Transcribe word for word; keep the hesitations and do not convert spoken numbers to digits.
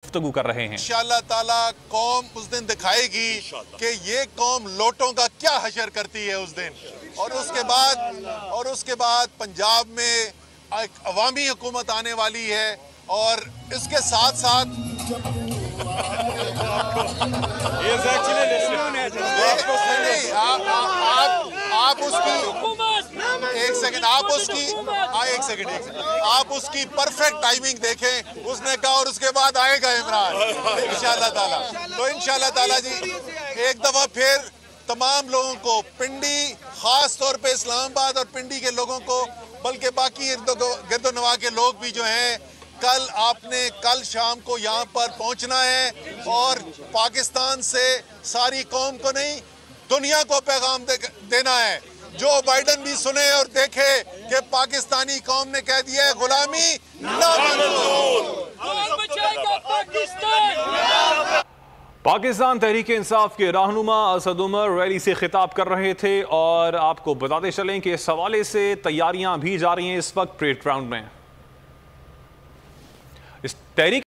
گفتگو کر رہے ہیں۔ انشاءاللہ تعالیٰ قوم اس دن دکھائے گی کہ یہ قوم لوٹوں کا کیا حشر کرتی ہے اس دن، اور اس کے بعد اور اس کے بعد پنجاب میں ایک عوامی حکومت آنے والی ہے، اور اس کے ساتھ ساتھ آپ اس کی ایک سیکنڈ آپ اس کی ایک سیکنڈ ایک سیکنڈ آپ اس کی پرفیکٹ ٹائمنگ دیکھیں، اس نے کہا اور اس کے بعد آئے گا عمران انشاءاللہ تعالیٰ۔ تو انشاءاللہ تعالیٰ جی ایک دفعہ پھر تمام لوگوں کو، پنڈی خاص طور پہ اسلام آباد اور پنڈی کے لوگوں کو، بلکہ باقی گرد و نواح کے لوگ بھی جو ہیں، کل آپ نے کل شام کو یہاں پر پہنچنا ہے اور پاکستان سے ساری قوم کو نہیں دنیا کو پیغام دینا ہے۔ جو بائیڈن بھی سنے اور دیکھے کہ پاکستانی قوم نے کہہ دیا ہے غلامی نہ منظور۔ پاکستان تحریک انصاف کے رہنما اسد عمر ریلی سے خطاب کر رہے تھے، اور آپ کو بتاتے چلیں کہ اس حوالے سے تیاریاں بھی جاری ہیں اس وقت پریڈ گراؤنڈ میں۔ اس تحریک